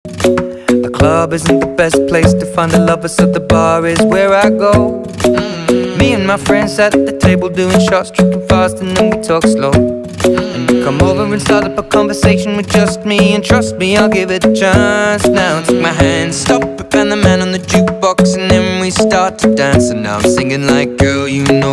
The club isn't the best place to find a lover, so the bar is where I go. Me and my friends sat at the table doing shots, tripping fast, and then we talk slow. And you come over and start up a conversation with just me, and trust me, I'll give it a chance. Now take my hand, stop it, and the man on the jukebox, and then we start to dance. And now I'm singing like, girl, you know